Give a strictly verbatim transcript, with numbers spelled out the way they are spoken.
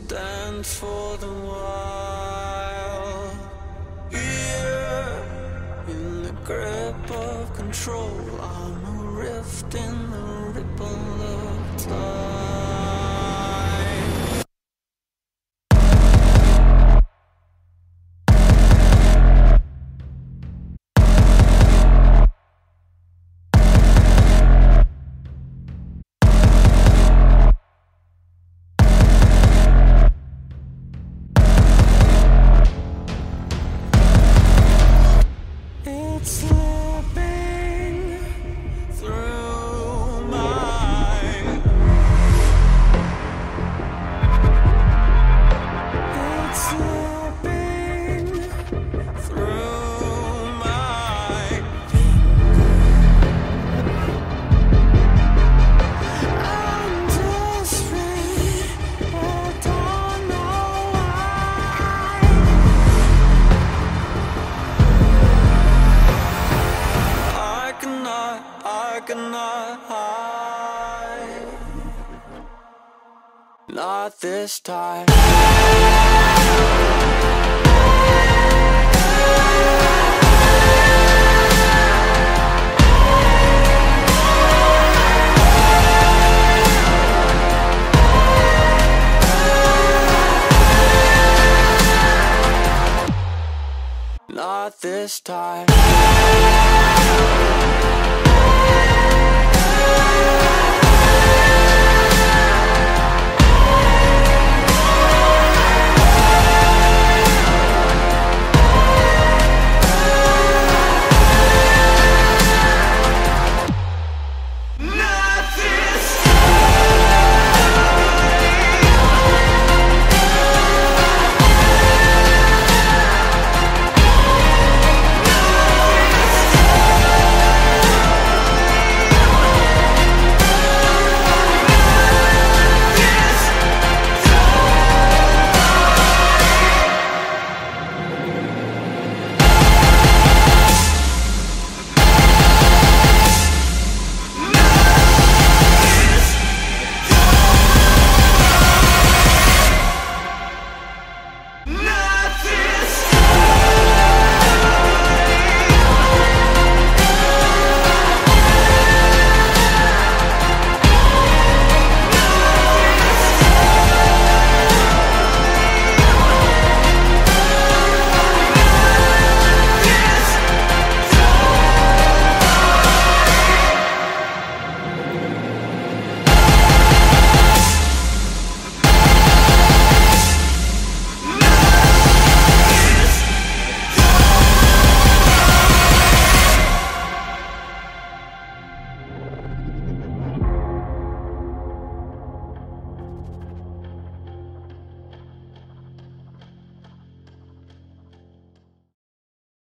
stand for the wild. Here, in the grip of control, I'm a rift in the ripple of time. Slipping through my It's slipping through my I'm desperate, I don't know why. I cannot, I cannot hide. Not this time. Not this time.